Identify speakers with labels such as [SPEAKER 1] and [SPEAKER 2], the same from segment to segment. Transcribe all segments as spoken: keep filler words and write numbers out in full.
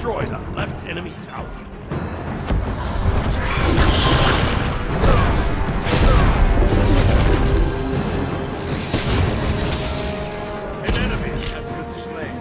[SPEAKER 1] destroy the left enemy tower. An enemy has been slain.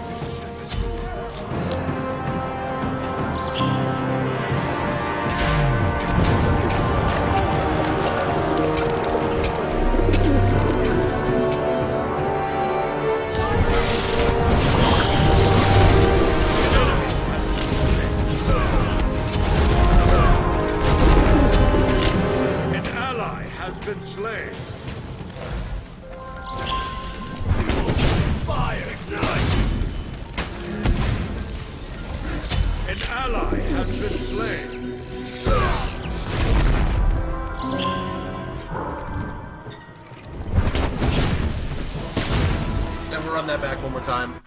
[SPEAKER 1] Has been slain. Fire ignite! An ally has been slain.
[SPEAKER 2] Then we'll run that back one more time.